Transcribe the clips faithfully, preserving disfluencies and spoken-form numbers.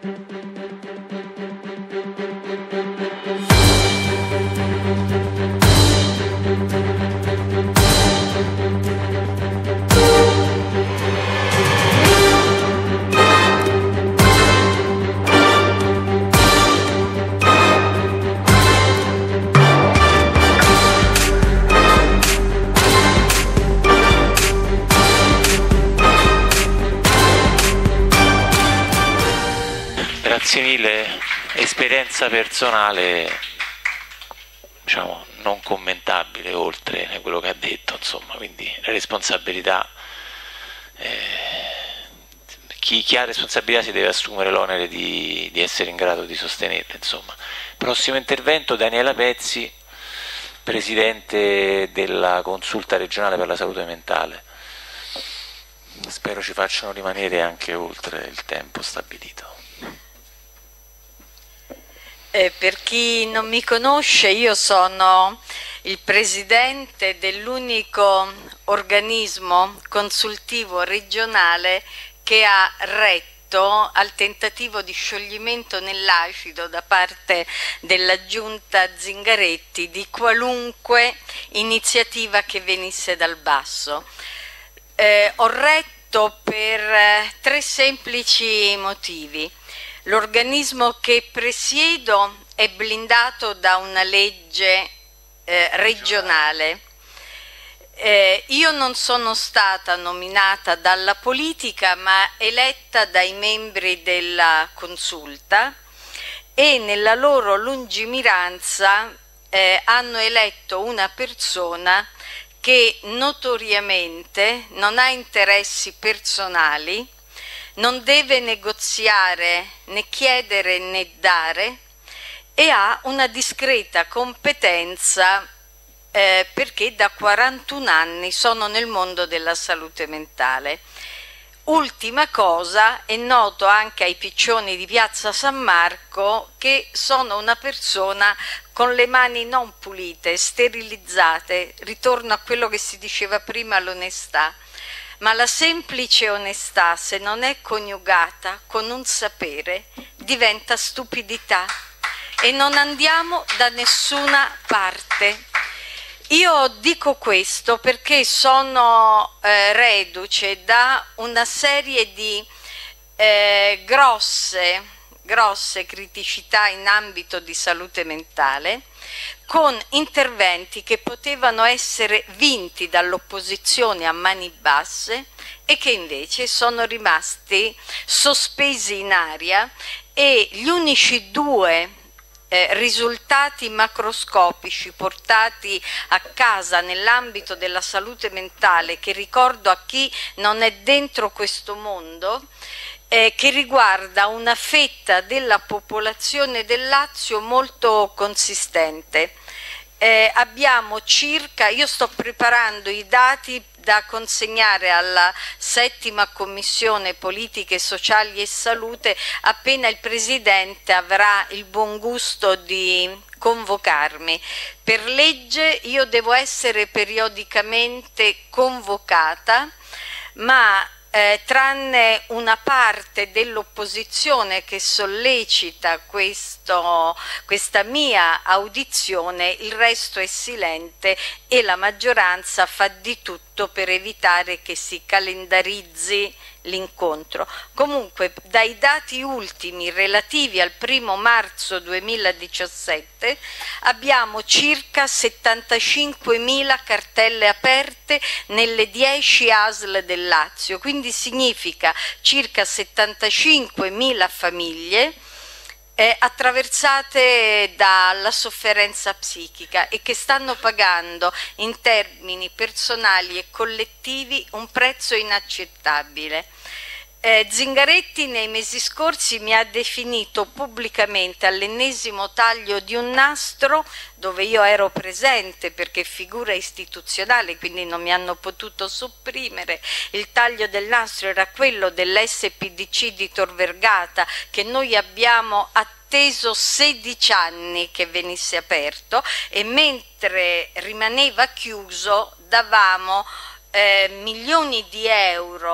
Grazie mille, esperienza personale, diciamo, non commentabile oltre a quello che ha detto, insomma, quindi la responsabilità, eh, chi, chi ha responsabilità si deve assumere l'onere di, di essere in grado di sostenerle, insomma. Prossimo intervento, Daniela Pezzi, Presidente della Consulta regionale per la salute mentale. Spero ci facciano rimanere anche oltre il tempo stabilito. Eh, per chi non mi conosce, io sono il presidente dell'unico organismo consultivo regionale che ha retto al tentativo di scioglimento nell'acido da parte della giunta Zingaretti di qualunque iniziativa che venisse dal basso. Eh, ho retto per eh, tre semplici motivi. L'organismo che presiedo è blindato da una legge eh, regionale. Eh, io non sono stata nominata dalla politica, ma eletta dai membri della consulta, e nella loro lungimiranza eh, hanno eletto una persona che notoriamente non ha interessi personali, non deve negoziare né chiedere né dare, e ha una discreta competenza eh, perché da quarantuno anni sono nel mondo della salute mentale. Ultima cosa, è noto anche ai piccioni di Piazza San Marco che sono una persona con le mani non pulite, sterilizzate. Ritorno a quello che si diceva prima, l'onestà. Ma la semplice onestà, se non è coniugata con un sapere, diventa stupidità e non andiamo da nessuna parte. Io dico questo perché sono eh, reduce da una serie di eh, grosse, grosse criticità in ambito di salute mentale, con interventi che potevano essere vinti dall'opposizione a mani basse e che invece sono rimasti sospesi in aria, e gli unici due eh, risultati macroscopici portati a casa nell'ambito della salute mentale, che ricordo a chi non è dentro questo mondo, Eh, che riguarda una fetta della popolazione del Lazio molto consistente. Eh, abbiamo circa, io sto preparando i dati da consegnare alla settima commissione politiche sociali e salute appena il Presidente avrà il buon gusto di convocarmi. Per legge io devo essere periodicamente convocata, ma Eh, tranne una parte dell'opposizione che sollecita questo, questa mia audizione, il resto è silente e la maggioranza fa di tutto per evitare che si calendarizzi l'incontro. Comunque, dai dati ultimi relativi al primo marzo duemiladiciassette abbiamo circa settantacinquemila cartelle aperte nelle dieci A S L del Lazio, quindi significa circa settantacinquemila famiglie eh, attraversate dalla sofferenza psichica e che stanno pagando in termini personali e collettivi un prezzo inaccettabile. Eh, Zingaretti nei mesi scorsi mi ha definito pubblicamente all'ennesimo taglio di un nastro, dove io ero presente perché figura istituzionale, quindi non mi hanno potuto sopprimere. Il taglio del nastro era quello dell'S P D C di Tor Vergata, che noi abbiamo atteso sedici anni che venisse aperto, e mentre rimaneva chiuso davamo eh, milioni di euro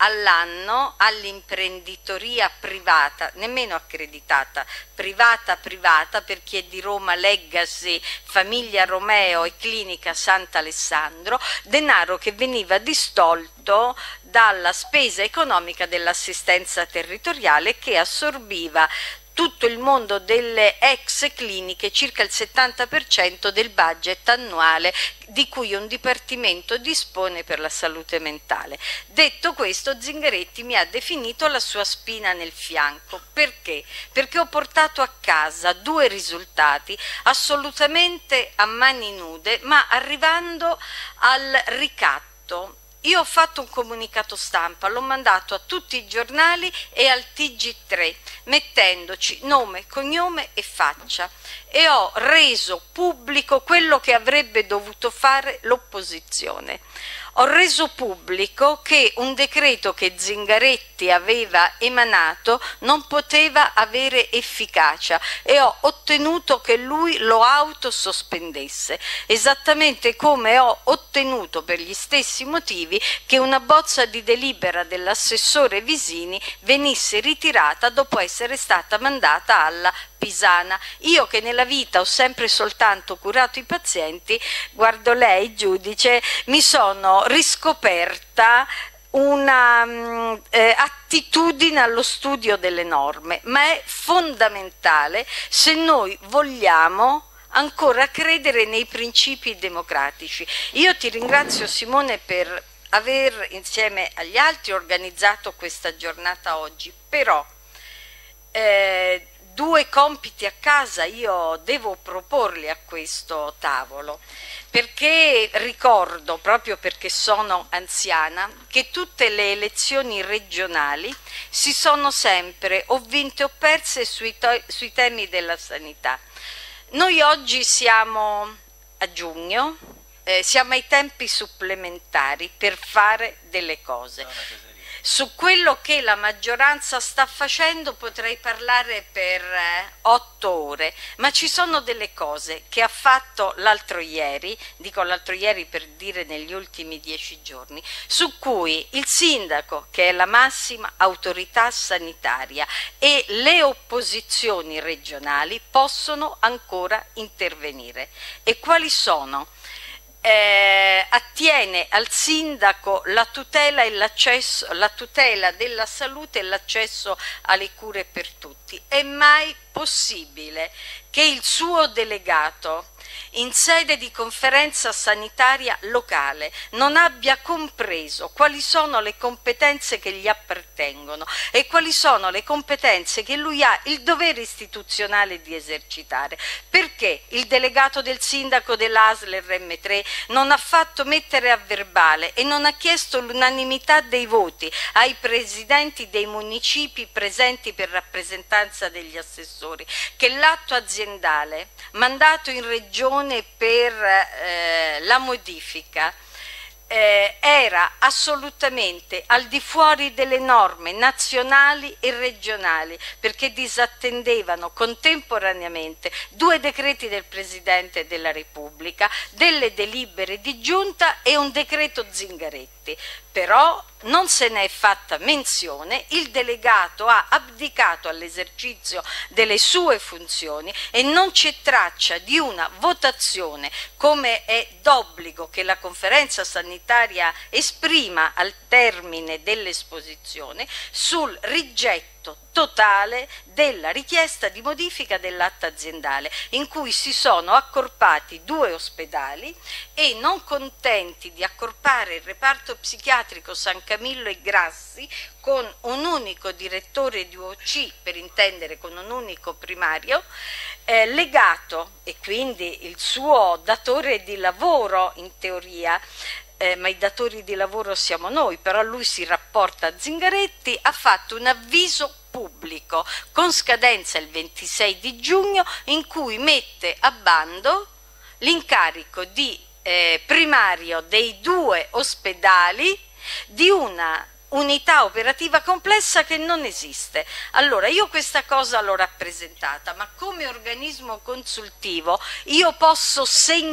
all'anno all'imprenditoria privata, nemmeno accreditata, privata privata, per chi è di Roma, Legacy, Famiglia Romeo e Clinica Sant'Alessandro, denaro che veniva distolto dalla spesa economica dell'assistenza territoriale, che assorbiva tutto il mondo delle ex cliniche, circa il settanta per cento del budget annuale di cui un dipartimento dispone per la salute mentale. Detto questo, Zingaretti mi ha definito la sua spina nel fianco. Perché? Perché ho portato a casa due risultati assolutamente a mani nude, ma arrivando al ricatto. Io ho fatto un comunicato stampa, l'ho mandato a tutti i giornali e al T G tre, mettendoci nome, cognome e faccia, e ho reso pubblico quello che avrebbe dovuto fare l'opposizione. Ho reso pubblico che un decreto che Zingaretti aveva emanato non poteva avere efficacia e ho ottenuto che lui lo autosospendesse, esattamente come ho ottenuto, per gli stessi motivi, che una bozza di delibera dell'assessore Visini venisse ritirata dopo essere stata mandata alla Pisana. Io, che nella vita ho sempre soltanto curato i pazienti, guardo lei, giudice, mi sono riscoperta una mh, eh, attitudine allo studio delle norme, ma è fondamentale se noi vogliamo ancora credere nei principi democratici. Io ti ringrazio, Simone, per aver insieme agli altri organizzato questa giornata oggi, però eh, due compiti a casa io devo proporli a questo tavolo, perché ricordo, proprio perché sono anziana, che tutte le elezioni regionali si sono sempre o vinte o perse sui, sui temi della sanità. Noi oggi siamo a giugno, eh, siamo ai tempi supplementari per fare delle cose. Su quello che la maggioranza sta facendo potrei parlare per eh, otto ore, ma ci sono delle cose che ha fatto l'altro ieri, dico l'altro ieri per dire negli ultimi dieci giorni, su cui il sindaco, che è la massima autorità sanitaria, e le opposizioni regionali possono ancora intervenire. E quali sono? Eh, attiene al sindaco la tutela e l'accesso, la tutela della salute e l'accesso alle cure per tutti. È mai possibile che il suo delegato, in sede di conferenza sanitaria locale, non abbia compreso quali sono le competenze che gli appartengono e quali sono le competenze che lui ha il dovere istituzionale di esercitare? Perché il delegato del sindaco dell'A S L R M tre non ha fatto mettere a verbale e non ha chiesto l'unanimità dei voti ai presidenti dei municipi presenti per rappresentanza degli assessori, che l'atto aziendale mandato in regione per eh, la modifica eh, era assolutamente al di fuori delle norme nazionali e regionali, perché disattendevano contemporaneamente due decreti del Presidente della Repubblica, delle delibere di giunta e un decreto Zingaretti. Però non se ne è fatta menzione, il delegato ha abdicato all'esercizio delle sue funzioni e non c'è traccia di una votazione, come è d'obbligo che la conferenza sanitaria esprima al termine dell'esposizione, sul rigetto totale della richiesta di modifica dell'atto aziendale, in cui si sono accorpati due ospedali e, non contenti di accorpare il reparto psichiatrico San Camillo e Grassi con un unico direttore di U O C, per intendere con un unico primario, eh, legato, e quindi il suo datore di lavoro in teoria, Eh, ma i datori di lavoro siamo noi, però lui si rapporta a Zingaretti, ha fatto un avviso pubblico con scadenza il ventisei di giugno in cui mette a bando l'incarico di eh, primario dei due ospedali di una unità operativa complessa che non esiste. Allora, io questa cosa l'ho rappresentata, ma come organismo consultivo io posso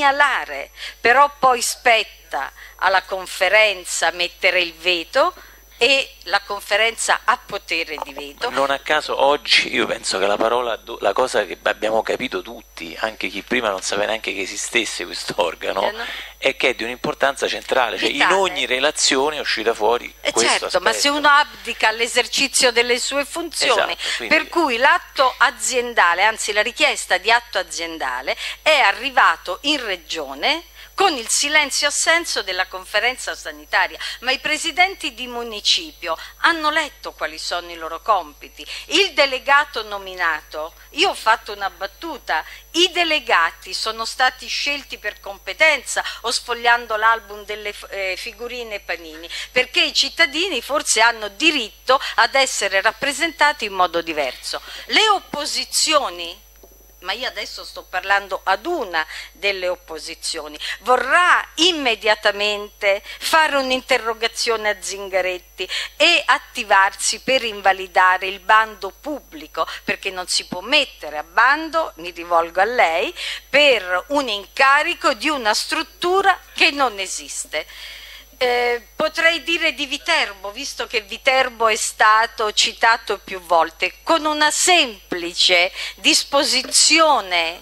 segnalare, però poi spetta alla conferenza mettere il veto e la conferenza ha potere di veto. Non a caso oggi io penso che la parola, la cosa che abbiamo capito tutti, anche chi prima non sapeva neanche che esistesse questo organo, è che è di un'importanza centrale, cioè in ogni relazione è uscita fuori eh questo certo, aspetto. Ma se uno abdica all'esercizio delle sue funzioni, esatto, quindi... per cui l'atto aziendale, anzi la richiesta di atto aziendale è arrivato in regione con il silenzio assenso della conferenza sanitaria, ma i presidenti di municipio hanno letto quali sono i loro compiti. Il delegato nominato, io ho fatto una battuta, i delegati sono stati scelti per competenza o sfogliando l'album delle eh, figurine Panini, perché i cittadini forse hanno diritto ad essere rappresentati in modo diverso. Le opposizioni, ma io adesso sto parlando ad una delle opposizioni, vorrà immediatamente fare un'interrogazione a Zingaretti e attivarsi per invalidare il bando pubblico, perché non si può mettere a bando, mi rivolgo a lei, per un incarico di una struttura che non esiste. Eh, potrei dire di Viterbo, visto che Viterbo è stato citato più volte, con una semplice disposizione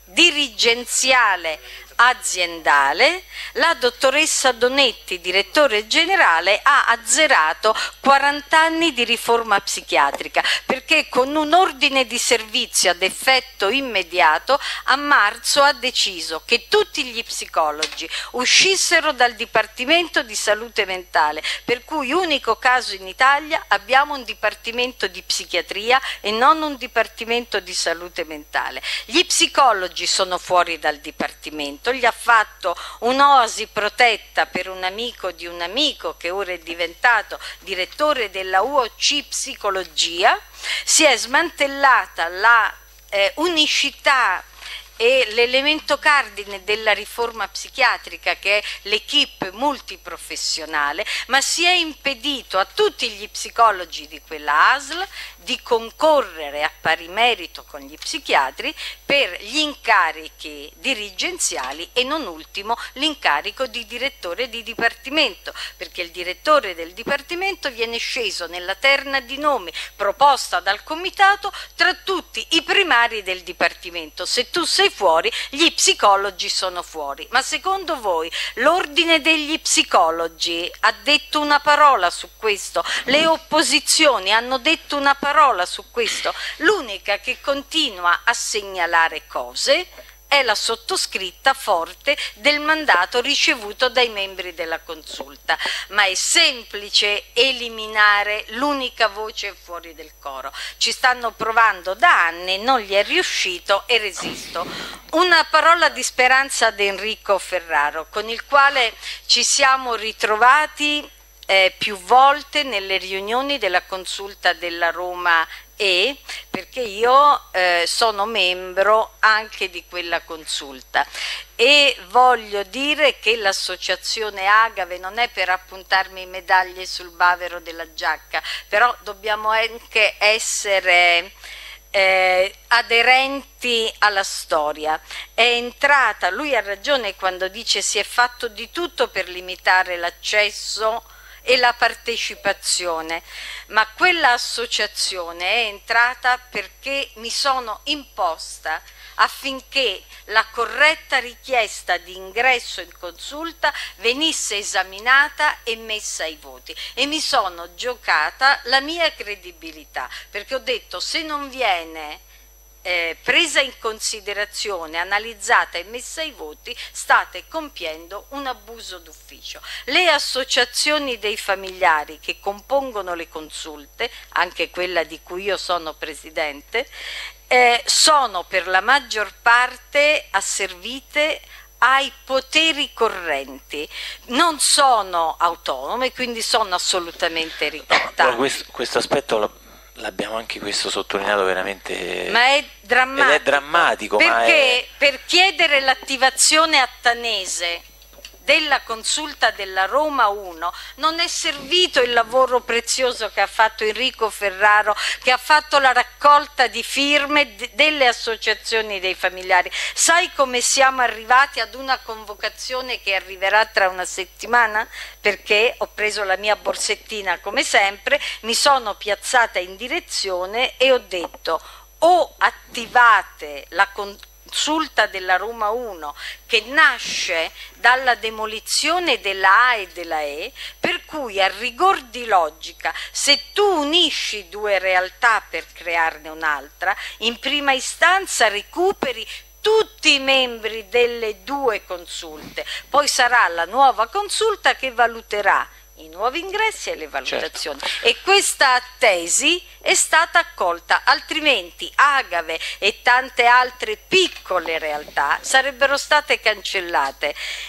dirigenziale aziendale, la dottoressa Donetti, direttore generale, ha azzerato quaranta anni di riforma psichiatrica, perché con un ordine di servizio ad effetto immediato a marzo ha deciso che tutti gli psicologi uscissero dal Dipartimento di Salute Mentale, per cui unico caso in Italia abbiamo un Dipartimento di Psichiatria e non un Dipartimento di Salute Mentale. Gli psicologi sono fuori dal Dipartimento, gli ha fatto un'oasi protetta per un amico di un amico che ora è diventato direttore della U O C Psicologia, si è smantellata la eh, unicità e l'elemento cardine della riforma psichiatrica, che è l'equipe multiprofessionale, ma si è impedito a tutti gli psicologi di quella A S L di concorrere a pari merito con gli psichiatri per gli incarichi dirigenziali e non ultimo l'incarico di direttore di dipartimento, perché il direttore del dipartimento viene sceso nella terna di nomi proposta dal comitato tra tutti i primari del dipartimento. Se tu sei fuori, gli psicologi sono fuori. Ma secondo voi l'ordine degli psicologi ha detto una parola su questo? Le opposizioni hanno detto una parola su questo? L'unica che continua a segnalare cose è la sottoscritta forte del mandato ricevuto dai membri della consulta, ma è semplice eliminare l'unica voce fuori del coro. Ci stanno provando da anni, non gli è riuscito e resisto. Una parola di speranza ad Enrico Ferraro, con il quale ci siamo ritrovati Eh, più volte nelle riunioni della consulta della Roma E, perché io eh, sono membro anche di quella consulta e voglio dire che l'associazione Agave non è per appuntarmi medaglie sul bavero della giacca, però dobbiamo anche essere Eh, aderenti alla storia. È entrata, lui ha ragione quando dice si è fatto di tutto per limitare l'accesso e la partecipazione, ma quella associazione è entrata perché mi sono imposta affinché la corretta richiesta di ingresso in consulta venisse esaminata e messa ai voti, e mi sono giocata la mia credibilità, perché ho detto: se non viene Eh, presa in considerazione, analizzata e messa ai voti, state compiendo un abuso d'ufficio. Le associazioni dei familiari che compongono le consulte, anche quella di cui io sono presidente, eh, sono per la maggior parte asservite ai poteri correnti, non sono autonome, quindi sono assolutamente ricattate. No, questo, questo aspetto lo... l'abbiamo anche questo sottolineato veramente, ma è drammatico, ed è drammatico perché ma è... per chiedere l'attivazione attanese della consulta della Roma uno non è servito il lavoro prezioso che ha fatto Enrico Ferraro, che ha fatto la raccolta di firme delle associazioni dei familiari. Sai come siamo arrivati ad una convocazione che arriverà tra una settimana? Perché ho preso la mia borsettina come sempre, mi sono piazzata in direzione e ho detto: o attivate la consulta della Roma uno, che nasce dalla demolizione della A e della E, per cui a rigor di logica, se tu unisci due realtà per crearne un'altra, in prima istanza recuperi tutti i membri delle due consulte, poi sarà la nuova consulta che valuterà i nuovi ingressi e le valutazioni. Certo. E questa tesi è stata accolta, altrimenti Agave e tante altre piccole realtà sarebbero state cancellate.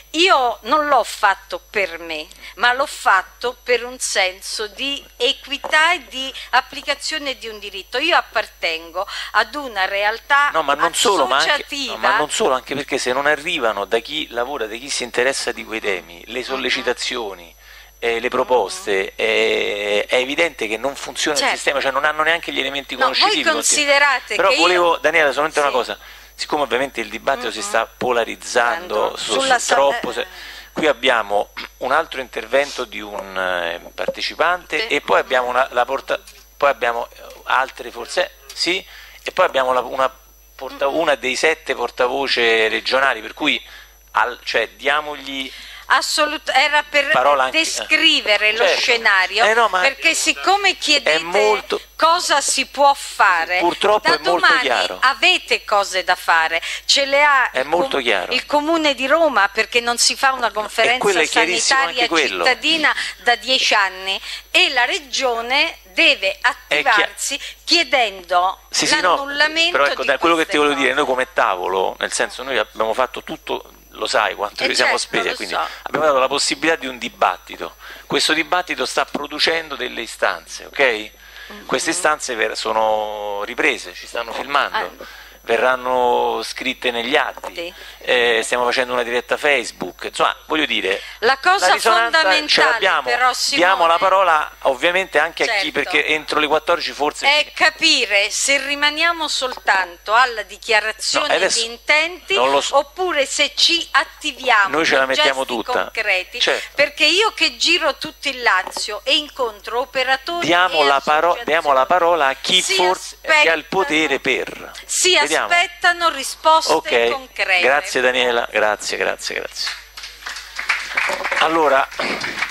Io non l'ho fatto per me, ma l'ho fatto per un senso di equità e di applicazione di un diritto. Io appartengo ad una realtà no, ma non solo, ma anche, no, ma non solo, anche perché se non arrivano da chi lavora, da chi si interessa di quei temi, le sollecitazioni, Eh, le proposte, eh, è evidente che non funziona certo. il sistema, cioè non hanno neanche gli elementi conoscitivi. No, voi considerate però che volevo, io... Daniela, solamente sì. una cosa, siccome ovviamente il dibattito mm-hmm. si sta polarizzando su, sulla su troppo, se, qui abbiamo un altro intervento di un eh, partecipante sì. e poi abbiamo una, la porta, poi abbiamo altre forse, sì, e poi abbiamo la, una, porta, mm-hmm. una dei sette portavoce regionali, per cui al, cioè, diamogli... Assolut- era per Parola descrivere anche, lo certo. scenario, eh no, perché siccome chiedete molto, cosa si può fare, purtroppo da è molto domani chiaro. Avete cose da fare, ce le ha è il, molto com- chiaro. il Comune di Roma, perché non si fa una conferenza sanitaria cittadina da dieci anni, e la Regione deve attivarsi chiedendo sì, sì, l'annullamento no, però ecco, di da quello che ti volevo cose. dire, noi come tavolo, nel senso, noi abbiamo fatto tutto, lo sai quanto eh ci siamo certo, spesi, quindi so. abbiamo dato la possibilità di un dibattito. Questo dibattito sta producendo delle istanze, ok? Mm-hmm. Queste istanze ver- sono riprese, ci stanno filmando. Ah. Verranno scritte negli atti, sì. eh, stiamo facendo una diretta Facebook, insomma, voglio dire, la cosa la fondamentale ce l'abbiamo, però, Simone, diamo la parola ovviamente anche certo. a chi, perché entro le quattordici forse è capire se rimaniamo soltanto alla dichiarazione no, adesso, di intenti so. oppure se ci attiviamo. Noi ce la mettiamo gesti tutta, concreti, certo. perché io che giro tutto il Lazio e incontro operatori diamo, e la, paro- diamo la parola a chi si forse che ha il potere per si Vediamo. aspettano risposte okay. concrete. Grazie Daniela, grazie, grazie, grazie. Allora